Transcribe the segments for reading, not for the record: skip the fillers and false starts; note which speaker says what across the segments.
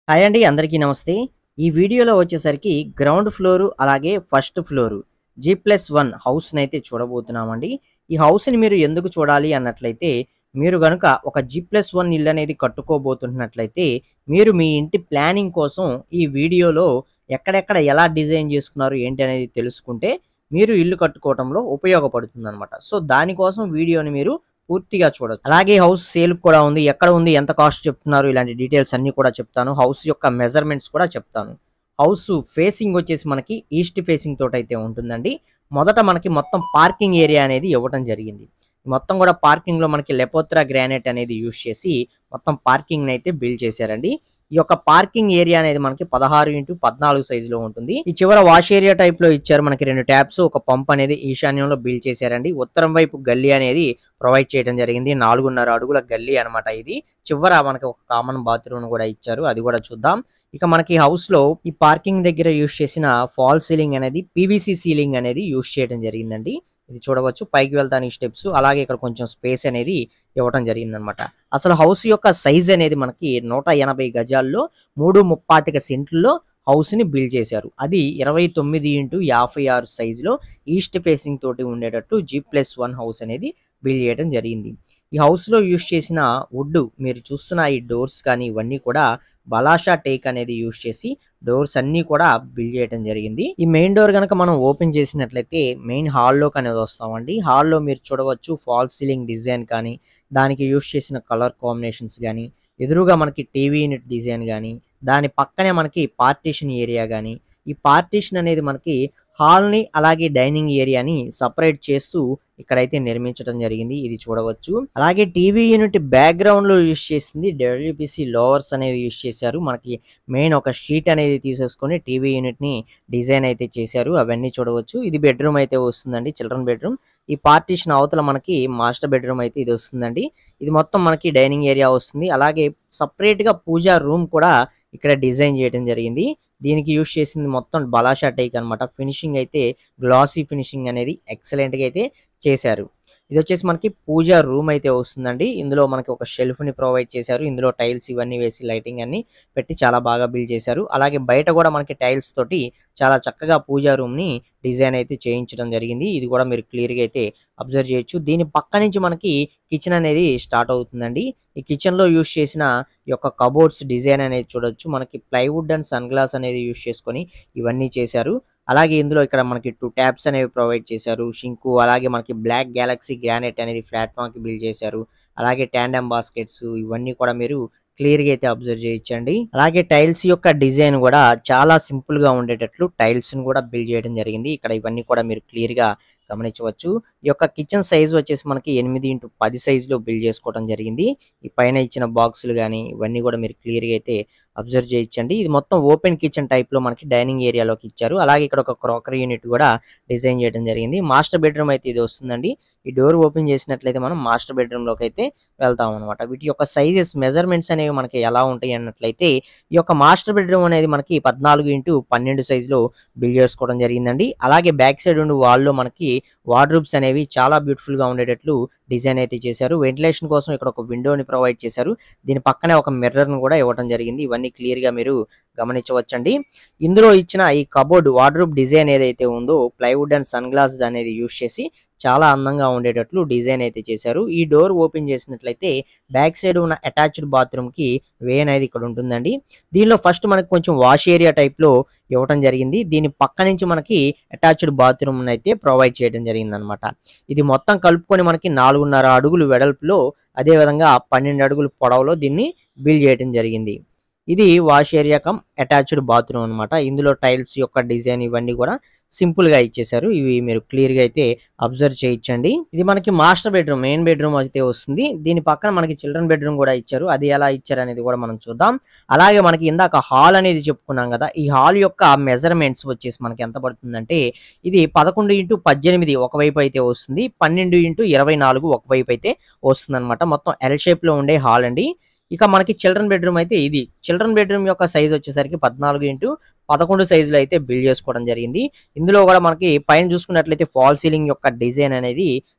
Speaker 1: Hi అండి, అందరికీ నమస్తే. ఈ వీడియోలో వచ్చేసరికి గ్రౌండ్ ఫ్లోర్ అలాగే ఫస్ట్ ఫ్లోర్ G+1 హౌస్‌నైతే చూడబోతున్నామండి. ఈ హౌస్‌ని మీరు ఎందుకు చూడాలి అన్నట్లయితే, మీరు గనుక ఒక G+1 ఇల్లు అనేది కట్టుకోబోతున్నట్లయితే, మీరు మీ ఇంటి ప్లానింగ్ కోసం ఈ వీడియోలో ఎక్కడెక్కడ ఎలా డిజైన్ చేసుకున్నారు ఏంటి అనేది తెలుసుకుంటే, మీరు ఇల్లు కట్టుకోవటంలో ఉపయోగపడుతుందనమాట. సో, దానికోసం వీడియోని మీరు పూర్తిగా చూడొచ్చు. అలాగే హౌస్ సేల్‌కి కూడా ఉంది. ఎక్కడ ఉంది? ఎంత కాస్ట్ చెప్తున్నారు? ఇలాంటి డీటెయిల్స్ అన్నీ కూడా చెప్తాను. హౌస్ యొక్క మెజర్‌మెంట్స్ కూడా చెప్తాను. హౌస్ ఫేసింగ్ వచ్చేసి మనకి ఈస్ట్ ఫేసింగ్ తోటైతే ఉంటుందండి. మొదట మనకి మొత్తం పార్కింగ్ ఏరియా అనేది ఇవ్వటం జరిగింది. మొత్తం కూడా పార్కింగ్‌లో మనకి లెపోత్రా గ్రానైట్ అనేది యూజ్ చేసి మొత్తం పార్కింగ్‌నైతే బిల్డ్ చేశారండి. ఈ యొక్క పార్కింగ్ ఏరియా అనేది మనకి 16x14 సైజులో ఉంటుంది. ఈ చివర వాష్ ఏరియా టైప్‌లో ఇచ్చారు. మనకి 2 ట్యాప్స్, ఒక పంప్ అనేది ఈశాన్యంలో బిల్డ్ చేశారండి. ఉత్తరం వైపు గల్లీ అనేది ప్రొవైడ్ చేయడం జరిగింది. 4.5 అడుగుల గల్లీ అనమాట ఇది. చివర మనకి ఒక కామన్ బాత్రూమ్ కూడా ఇచ్చారు. అది కూడా చూద్దాం. ఇక మనకి హౌస్‌లో ఈ పార్కింగ్ దగ్గర యూజ్ చేసిన ఫాల్ సీలింగ్ అనేది పీవీసీ సీలింగ్ అనేది యూజ్ చేయడం జరిగిందండి. ఇది చూడవచ్చు. పైకి వెళ్తానికి స్టెప్స్, అలాగే ఇక్కడ కొంచెం స్పేస్ అనేది ఇవ్వటం జరిగిందనమాట. అసలు హౌస్ యొక్క సైజ్ అనేది మనకి 180 గజాల్లో 3.35 సెంట్లలో హౌస్‌ని బిల్డ్ చేశారు. అది 29x56 సైజులో ఈస్ట్ ఫేసింగ్ తోటి ఉండేటట్టు G+1 హౌస్ అనేది బిల్డ్ చేయడం జరిగింది. ఈ హౌస్‌లో యూజ్ చేసిన వుడ్ మీరు చూస్తున్న ఈ డోర్స్ కానీ ఇవన్నీ కూడా బలాషా టేక్ అనేది యూజ్ చేసి డోర్స్ అన్నీ కూడా బిల్డ్ చేయడం జరిగింది. ఈ మెయిన్ డోర్ గనక మనం ఓపెన్ చేసినట్లయితే మెయిన్ హాల్లోకి అనేది వస్తామండి. హాల్లో మీరు చూడవచ్చు ఫాల్ సీలింగ్ డిజైన్ కానీ, దానికి యూజ్ చేసిన కలర్ కాంబినేషన్స్ గానీ, ఎదురుగా మనకి టీవీ యూనిట్ డిజైన్ గానీ, దాని పక్కనే మనకి పార్టీషన్ ఏరియా గానీ, ఈ పార్టీషన్ అనేది మనకి హాల్‌ని అలాగే డైనింగ్ ఏరియాని సెపరేట్ చేస్తూ ఇక్కడైతే నిర్మించడం జరిగింది. ఇది చూడవచ్చు. అలాగే టీవీ యూనిట్ బ్యాక్‌గ్రౌండ్‌లో యూజ్ చేసింది డబ్ల్యూపీసీ లోవర్స్ అనేవి యూజ్ చేశారు. మనకి మెయిన్ ఒక షీట్ అనేది తీసేసుకొని టీవీ యూనిట్‌ని డిజైన్ అయితే చేశారు. అవన్నీ చూడవచ్చు. ఇది బెడ్‌రూమ్ అయితే వస్తుందండి, చిల్డ్రన్ బెడ్‌రూమ్. ఈ పార్టీషన్ అవతల మనకి మాస్టర్ బెడ్‌రూమ్ అయితే ఇది వస్తుందండి. ఇది మొత్తం మనకి డైనింగ్ ఏరియా వస్తుంది. అలాగే సెపరేట్‌గా పూజా రూమ్ కూడా ఇక్కడ డిజైన్ చేయడం జరిగింది. దీనికి యూజ్ చేసింది మొత్తం బలాషా టేక్ అనమాట. ఫినిషింగ్ అయితే గ్లాసీ ఫినిషింగ్ అనేది ఎక్సలెంట్‌గా అయితే చేశారు. ఇదొచ్చేసి మనకి పూజా రూమ్ అయితే వస్తుందండి. ఇందులో మనకి ఒక షెల్ఫ్‌ని ప్రొవైడ్ చేశారు. ఇందులో టైల్స్ ఇవన్నీ వేసి లైటింగ్ అన్నీ పెట్టి చాలా బాగా బిల్డ్ చేశారు. అలాగే బయట కూడా మనకి టైల్స్ తోటి చాలా చక్కగా పూజా రూమ్‌ని డిజైన్ అయితే చేయించడం జరిగింది. ఇది కూడా మీరు క్లియర్‌గా అయితే అబ్జర్వ్ చేయొచ్చు. దీని పక్క నుంచి మనకి కిచెన్ అనేది స్టార్ట్ అవుతుందండి. ఈ కిచెన్‌లో యూజ్ చేసిన ఈ యొక్క కబోర్డ్స్ డిజైన్ అనేది చూడొచ్చు. మనకి ప్లైవుడ్ అండ్ సన్ గ్లాస్ అనేది యూజ్ చేసుకొని ఇవన్నీ చేశారు. అలాగే ఇందులో ఇక్కడ మనకి 2 ట్యాప్స్ అనేవి ప్రొవైడ్ చేశారు. షింకు, అలాగే మనకి బ్లాక్ గ్యాలక్సీ గ్రానైట్ అనేది ప్లాట్‌ఫామ్‌కి బిల్డ్ చేశారు. అలాగే టాండెమ్ బాస్కెట్స్ ఇవన్నీ కూడా మీరు క్లియర్‌గా అయితే అబ్జర్వ్ చేయొచ్చండి. అలాగే టైల్స్ యొక్క డిజైన్ కూడా చాలా సింపుల్‌గా ఉండేటట్లు టైల్స్‌ని కూడా బిల్డ్ చేయడం జరిగింది. ఇక్కడ ఇవన్నీ కూడా మీరు క్లియర్‌గా గమనించవచ్చు. ఈ యొక్క కిచెన్ సైజ్ వచ్చేసి మనకి 8x10 సైజులో బిల్డ్ చేసుకోవడం జరిగింది. ఈ పైన ఇచ్చిన బాక్సులు గానీ ఇవన్నీ కూడా మీరు క్లియర్‌గా అయితే అబ్జర్వ్ చేయొచ్చండి. ఇది మొత్తం ఓపెన్ కిచెన్ టైప్‌లో మనకి డైనింగ్ ఏరియాలోకి ఇచ్చారు. అలాగే ఇక్కడ ఒక క్రాకరీ యూనిట్ కూడా డిజైన్ చేయడం జరిగింది. మాస్టర్ బెడ్‌రూమ్ అయితే ఇది వస్తుందండి. ఈ డోర్ ఓపెన్ చేసినట్లయితే మనం మాస్టర్ బెడ్‌రూమ్‌లోకి అయితే వెళ్తామనమాట. వీటి యొక్క సైజెస్ మెజర్‌మెంట్స్ అనేవి మనకి ఎలా ఉంటాయి అన్నట్లయితే, ఈ యొక్క మాస్టర్ బెడ్‌రూమ్ అనేది మనకి 14x12 సైజులో బిల్డ్ చేసుకోవడం జరిగిందండి. అలాగే బ్యాక్ సైడ్ ఉండి వాల్‌లో మనకి వార్డ్‌రోబ్స్ అనేవి చాలా బ్యూటిఫుల్‌గా ఉండేటట్లు డిజైన్ అయితే చేశారు. వెంటిలేషన్ కోసం ఇక్కడ ఒక విండోని ప్రొవైడ్ చేశారు. దీని పక్కనే ఒక మిర్రర్‌ని కూడా ఇవ్వడం జరిగింది. ఇవన్నీ క్లియర్‌గా మీరు గమనించవచ్చండి. ఇందులో ఇచ్చిన ఈ కబోర్డ్ వార్డ్‌రోబ్ డిజైన్ ఏదైతే ఉందో ప్లైవుడ్ అండ్ సన్ గ్లాసెస్ అనేది యూజ్ చేసి చాలా అందంగా ఉండేటట్లు డిజైన్ అయితే చేశారు. ఈ డోర్ ఓపెన్ చేసినట్లయితే బ్యాక్ సైడ్ ఉన్న అటాచ్డ్ బాత్రూమ్‌కి వే అనేది ఇక్కడ ఉంటుందండి. దీనిలో ఫస్ట్ మనకు కొంచెం వాష్ ఏరియా టైప్‌లో ఇవ్వటం జరిగింది. దీని పక్క నుంచి మనకి అటాచ్డ్ బాత్రూమ్‌ని అయితే ప్రొవైడ్ చేయడం జరిగిందనమాట. ఇది మొత్తం కలుపుకొని మనకి 4.5 అడుగులు వెడల్పులో, అదే విధంగా 12 అడుగులు పొడవులో దీన్ని బిల్డ్ చేయడం జరిగింది. ఇది wash area cum attached bathroom అనమాట. ఇందులో టైల్స్ యొక్క డిజైన్ ఇవన్నీ కూడా సింపుల్‌గా ఇచ్చేశారు. ఇవి మీరు క్లియర్‌గా అయితే అబ్జర్వ్ చేయొచ్చండి. ఇది మనకి మాస్టర్ బెడ్‌రూమ్, మెయిన్ బెడ్‌రూమ్ అయితే వస్తుంది. దీని పక్కన మనకి చిల్డ్రన్ బెడ్‌రూమ్ కూడా ఇచ్చారు. అది ఎలా ఇచ్చారనేది కూడా మనం చూద్దాం. అలాగే మనకి ఇందాక హాల్ అనేది చెప్పుకున్నాం కదా! ఈ హాల్ యొక్క మెజర్‌మెంట్స్ వచ్చేసి మనకి ఎంత పడుతుందంటే, ఇది 11x18 ఒకవైపు అయితే వస్తుంది. 12x24 ఒకవైపు అయితే వస్తుందన్నమాట. మొత్తం ఎల్ షేప్‌లో ఉండే హాల్ అండి. ఇక మనకి చిల్డ్రన్ బెడ్‌రూమ్ అయితే ఇది. చిల్డ్రన్ బెడ్‌రూమ్ యొక్క సైజ్ వచ్చేసరికి 14x11 సైజులో అయితే బిల్డ్ చేసుకోవడం జరిగింది. ఇందులో కూడా మనకి పైన చూసుకున్నట్లయితే ఫాల్ సీలింగ్ యొక్క డిజైన్ అనేది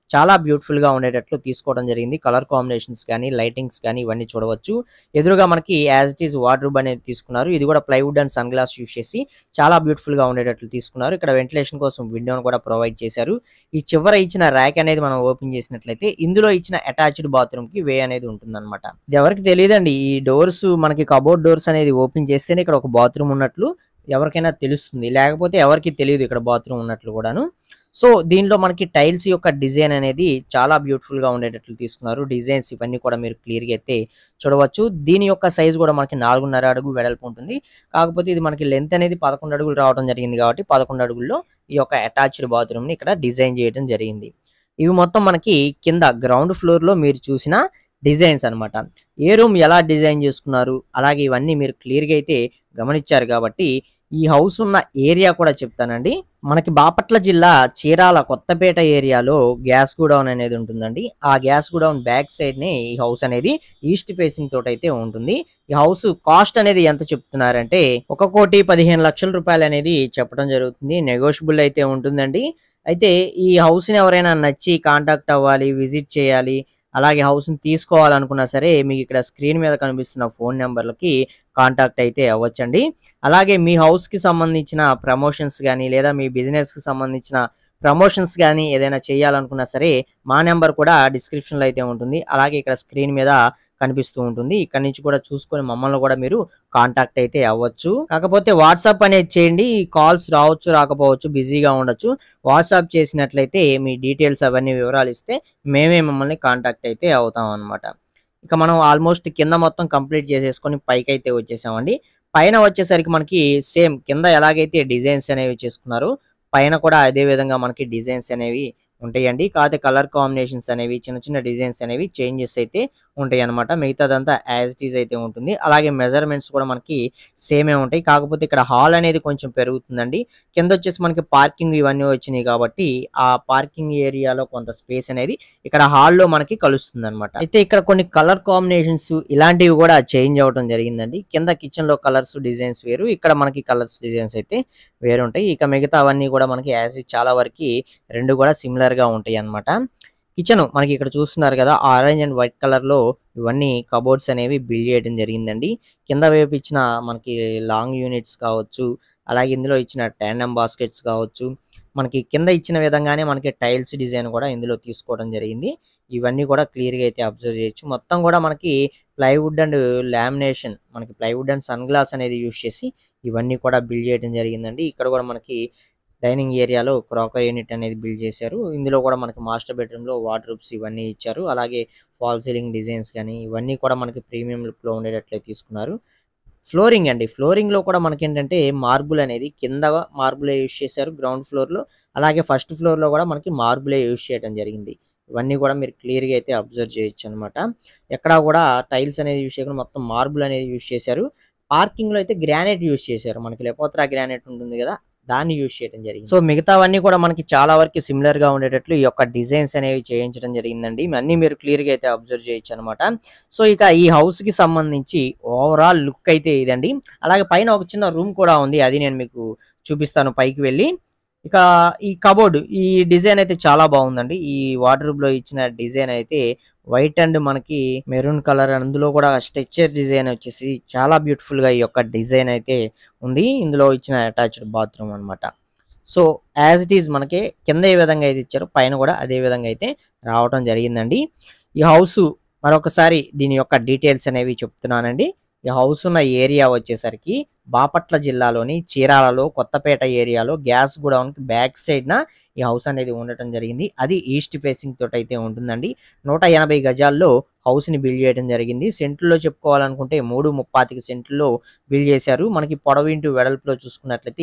Speaker 1: చాలా బ్యూటిఫుల్‌గా ఉండేటట్లు తీసుకోవడం జరిగింది. కలర్ కాంబినేషన్స్ గానీ, లైటింగ్స్ గానీ ఇవన్నీ చూడవచ్చు. ఎదురుగా మనకి యాజ్ ఇట్ ఈజ్ వార్డ్‌రోబ్ అనేది తీసుకున్నారు. ఇది కూడా plywood and sun glass use చేసి చాలా బ్యూటిఫుల్‌గా ఉండేటట్లు తీసుకున్నారు. ఇక్కడ వెంటిలేషన్ కోసం విండోను కూడా ప్రొవైడ్ చేశారు. ఈ చివర ఇచ్చిన ర్యాక్ అనేది మనం ఓపెన్ చేసినట్లయితే ఇందులో ఇచ్చిన అటాచ్డ్ బాత్రూమ్‌కి వే అనేది ఉంటుందన్నమాట. ఇది ఎవరికీ తెలీదండి. ఈ డోర్స్ మనకి కబోర్డ్ డోర్స్ అనేది ఓపెన్ చేస్తేనే ఇక్కడ ఒక బాత్రూమ్ ఉన్నట్లు ఎవరికైనా తెలుస్తుంది. లేకపోతే ఎవరికీ తెలీదు ఇక్కడ బాత్రూమ్ ఉన్నట్లు కూడాను. సో, దీనిలో మనకి టైల్స్ యొక్క డిజైన్ అనేది చాలా బ్యూటిఫుల్‌గా ఉండేటట్లు తీసుకున్నారు. డిజైన్స్ ఇవన్నీ కూడా మీరు క్లియర్‌గా అయితే చూడవచ్చు. దీని యొక్క సైజ్ కూడా మనకి 4.5 అడుగు వెడల్పు ఉంటుంది. కాకపోతే ఇది మనకి లెంత్ అనేది 11 అడుగులు రావడం జరిగింది కాబట్టి 11 అడుగుల్లో ఈ యొక్క అటాచ్డ్ బాత్రూమ్‌ని ఇక్కడ డిజైన్ చేయడం జరిగింది. ఇవి మొత్తం మనకి కింద గ్రౌండ్ ఫ్లోర్‌లో మీరు చూసిన డిజైన్స్ అన్నమాట. ఏ రూమ్ ఎలా డిజైన్ చేసుకున్నారు, అలాగే ఇవన్నీ మీరు క్లియర్‌గా అయితే గమనించారు కాబట్టి ఈ హౌస్ ఉన్న ఏరియా కూడా చెప్తానండి. మనకి బాపట్ల జిల్లా చీరాల కొత్తపేట ఏరియాలో గ్యాస్ గోడౌన్ అనేది ఉంటుందండి. ఆ గ్యాస్ గోడౌన్ బ్యాక్ సైడ్‌నే ఈ హౌస్ అనేది ఈస్ట్ ఫేసింగ్ తోటైతే ఉంటుంది. ఈ హౌస్ కాస్ట్ అనేది ఎంత చెప్తున్నారంటే 1,15,00,000 రూపాయలనేది చెప్పడం జరుగుతుంది. నెగోషియబుల్ అయితే ఉంటుందండి. అయితే ఈ హౌస్‌ని ఎవరైనా నచ్చి కాంటాక్ట్ అవ్వాలి, విజిట్ చేయాలి, అలాగే హౌస్‌ని తీసుకోవాలనుకున్నా సరే మీకు ఇక్కడ స్క్రీన్ మీద కనిపిస్తున్న ఫోన్ నంబర్‌లకి కాంటాక్ట్ అయితే అవ్వచ్చండి. అలాగే మీ హౌస్‌కి సంబంధించిన ప్రమోషన్స్ గాని, లేదా మీ బిజినెస్‌కి సంబంధించిన ప్రమోషన్స్ గాని ఏదైనా చేయాలనుకున్నా సరే మా నంబర్ కూడా డిస్క్రిప్షన్‌లో అయితే ఉంటుంది. అలాగే ఇక్కడ స్క్రీన్ మీద కనిపిస్తూ ఉంటుంది. ఇక్కడి నుంచి కూడా చూసుకొని మమ్మల్ని కూడా మీరు కాంటాక్ట్ అయితే అవ్వచ్చు. కాకపోతే వాట్సాప్ అనేది చేయండి. కాల్స్ రావచ్చు, రాకపోవచ్చు, బిజీగా ఉండొచ్చు. వాట్సాప్ చేసినట్లయితే మీ డీటెయిల్స్ అవన్నీ వివరాలు ఇస్తే మేమే మిమ్మల్ని కాంటాక్ట్ అయితే అవుతాం అన్నమాట. ఇక మనం ఆల్మోస్ట్ కింద మొత్తం కంప్లీట్ చేసేసుకొని పైకైతే వచ్చేసామండి. పైన వచ్చేసరికి మనకి సేమ్ కింద ఎలాగైతే డిజైన్స్ అనేవి చేసుకున్నారో పైన కూడా అదే విధంగా మనకి డిజైన్స్ అనేవి ఉంటాయండి. కాకపోతే కలర్ కాంబినేషన్స్ అనేవి చిన్న చిన్న డిజైన్స్ అనేవి చేంజెస్ అయితే ఉంటాయన్నమాట. మిగతాదంతా యాజ్ ఇట్ ఈజ్ అయితే ఉంటుంది. అలాగే మెజర్‌మెంట్స్ కూడా మనకి సేమే ఉంటాయి. కాకపోతే ఇక్కడ హాల్ అనేది కొంచెం పెరుగుతుందండి. కిందొచ్చేసి మనకి పార్కింగ్ ఇవన్నీ వచ్చినాయి కాబట్టి ఆ పార్కింగ్ ఏరియాలో కొంత స్పేస్ అనేది ఇక్కడ హాల్‌లో మనకి కలుస్తుందన్నమాట. అయితే ఇక్కడ కొన్ని కలర్ కాంబినేషన్స్ ఇలాంటివి కూడా చేంజ్ అవ్వడం జరిగిందండి. కింద కిచెన్‌లో కలర్స్ డిజైన్స్ వేరు. ఇక్కడ మనకి కలర్స్ డిజైన్స్ అయితే వేరుంటాయి. ఇక మిగతావన్నీ కూడా మనకి యాజ్ ఇట్ చాలా వరకి 2 కూడా సిమిలర్‌గా ఉంటాయన్నమాట. కిచెన్ మనకి ఇక్కడ చూస్తున్నారు కదా! ఆరెంజ్ అండ్ వైట్ కలర్‌లో ఇవన్నీ కబోర్డ్స్ అనేవి బిల్డ్ చేయడం జరిగిందండి. కింద వైపు ఇచ్చిన మనకి లాంగ్ యూనిట్స్ కావచ్చు, అలాగే ఇందులో ఇచ్చిన టాండెమ్ బాస్కెట్స్ కావచ్చు, మనకి కింద ఇచ్చిన విధంగానే మనకి టైల్స్ డిజైన్ కూడా ఇందులో తీసుకోవడం జరిగింది. ఇవన్నీ కూడా క్లియర్‌గా అయితే అబ్జర్వ్ చేయొచ్చు. మొత్తం కూడా మనకి ప్లైవుడ్ అండ్ లామినేషన్ మనకి ప్లైవుడ్ అండ్ సన్ గ్లాస్ అనేది యూజ్ చేసి ఇవన్నీ కూడా బిల్డ్ చేయడం జరిగిందండి. ఇక్కడ కూడా మనకి డైనింగ్ ఏరియాలో క్రాకరీ యూనిట్ అనేది బిల్డ్ చేశారు. ఇందులో కూడా మనకి మాస్టర్ బెడ్‌రూమ్‌లో వార్డ్‌రోబ్స్ ఇవన్నీ ఇచ్చారు. అలాగే ఫాల్ సీలింగ్ డిజైన్స్ గాని, ఇవన్నీ కూడా మనకి ప్రీమియం లుక్‌లో ఉండేటట్లే తీసుకున్నారు. ఫ్లోరింగ్ అండి. ఫ్లోరింగ్‌లో కూడా మనకేంటంటే మార్బుల్ అనేది కింద మార్బులే యూజ్ చేశారు గ్రౌండ్ ఫ్లోర్‌లో. అలాగే ఫస్ట్ ఫ్లోర్‌లో కూడా మనకి మార్బులే యూజ్ చేయడం జరిగింది. ఇవన్నీ కూడా మీరు క్లియర్‌గా అయితే అబ్జర్వ్ చేయొచ్చనమాట. ఎక్కడా కూడా టైల్స్ అనేది యూజ్ చేయకుండా మొత్తం మార్బుల్ అనేది యూజ్ చేశారు. పార్కింగ్‌లో అయితే గ్రానైట్ యూజ్ చేశారు. మనకి లెపోత్రా గ్రానైట్ ఉంటుంది గదా! దాన్ని యూజ్ చేయడం జరిగింది. సో, మిగతావన్నీ కూడా మనకి చాలా వరకి సిమిలర్‌గా ఉండేటట్లు ఈ యొక్క డిజైన్స్ అనేవి చేయించడం జరిగిందండి. ఇవన్నీ మీరు క్లియర్‌గా అయితే అబ్జర్వ్ చేయొచ్చనమాట. సో, ఇక ఈ హౌస్‌కి సంబంధించి ఓవరాల్ లుక్ అయితే ఇదండి. అలాగే పైన ఒక చిన్న రూమ్ కూడా ఉంది. అది నేను మీకు చూపిస్తాను పైకి వెళ్ళి. ఇక ఈ కబోర్డ్ ఈ డిజైన్ అయితే చాలా బాగుందండి. ఈ వార్డ్‌రోబ్‌లో ఇచ్చిన డిజైన్ అయితే వైట్ అండ్ మనకి మెరూన్ కలర్ అందులో కూడా స్ట్రెచర్ డిజైన్ వచ్చేసి చాలా బ్యూటిఫుల్‌గా ఈ యొక్క డిజైన్ అయితే ఉంది. ఇందులో ఇచ్చిన అటాచ్డ్ బాత్రూమ్ అన్నమాట. సో, యాజ్ ఇట్ ఈజ్ మనకి కింద ఏ విధంగా అయితే ఇచ్చారో పైన కూడా అదే విధంగా అయితే రావటం జరిగిందండి. ఈ హౌసు మరొకసారి దీని యొక్క డీటెయిల్స్ అనేవి చెప్తున్నానండి. ఈ హౌస్ ఉన్న ఏరియా వచ్చేసరికి బాపట్ల జిల్లాలోని చీరాలలో కొత్తపేట ఏరియాలో గ్యాస్ గోడౌన్‌కి బ్యాక్ సైడ్‌న ఈ హౌస్ అనేది ఉండటం జరిగింది. అది ఈస్ట్ ఫేసింగ్ తోటైతే ఉంటుందండి. 180 గజాల్లో హౌస్‌ని బిల్డ్ చేయడం జరిగింది. సెంట్‌ల్లో చెప్పుకోవాలనుకుంటే 3.35 సెంట్‌ల్లో బిల్డ్ చేశారు. మనకి పొడవు ఇంటూ వెడల్పులో చూసుకున్నట్లయితే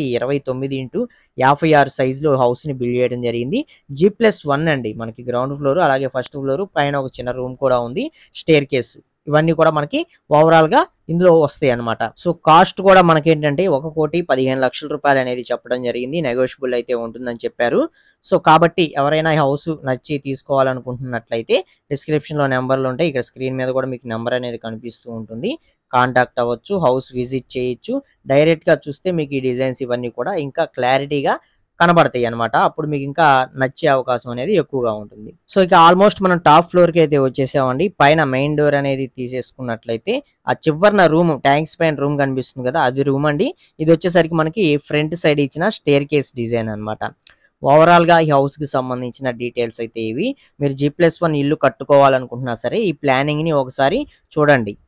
Speaker 1: 29x56 సైజ్‌లో హౌస్‌ని బిల్డ్ చేయడం జరిగింది. G+1 అండి. మనకి గ్రౌండ్ ఫ్లోర్ అలాగే ఫస్ట్ ఫ్లోర్ పైన ఒక చిన్న రూమ్ కూడా ఉంది. స్టేర్‌కేస్ ఇవన్నీ కూడా మనకి ఓవరాల్‌గా ఇందులో వస్తాయన్నమాట. సో, కాస్ట్ కూడా మనకేంటంటే 1,15,00,000 రూపాయలనేది చెప్పడం జరిగింది. నెగోషియబుల్ అయితే ఉంటుందని చెప్పారు. సో, కాబట్టి ఎవరైనా ఈ హౌస్ నచ్చి తీసుకోవాలనుకుంటున్నట్లయితే డిస్క్రిప్షన్‌లో నంబర్‌లుంటాయి. ఇక్కడ స్క్రీన్ మీద కూడా మీకు నంబర్ అనేది కనిపిస్తూ ఉంటుంది. కాంటాక్ట్ అవ్వచ్చు. హౌస్ విజిట్ చేయొచ్చు. డైరెక్ట్‌గా చూస్తే మీకు ఈ డిజైన్స్ ఇవన్నీ కూడా ఇంకా క్లారిటీగా కనబడతాయి అన్నమాట. అప్పుడు మీకు ఇంకా నచ్చే అవకాశం అనేది ఎక్కువగా ఉంటుంది. సో, ఇక ఆల్మోస్ట్ మనం టాప్ ఫ్లోర్‌కి అయితే వచ్చేసామండి. పైన మెయిన్ డోర్ అనేది తీసేసుకున్నట్లయితే ఆ చివరన రూమ్ ట్యాంక్స్ పైన రూమ్ కనిపిస్తుంది కదా! అది రూమ్ అండి. ఇది వచ్చేసరికి మనకి ఫ్రంట్ సైడ్ ఇచ్చిన స్టేర్‌కేస్ డిజైన్ అన్నమాట. ఓవరాల్‌గా ఈ హౌస్‌కి సంబంధించిన డీటెయిల్స్ అయితే ఇవి. మీరు G+1 ఇల్లు కట్టుకోవాలనుకుంటున్నా సరే ఈ ప్లానింగ్‌ని ఒకసారి చూడండి.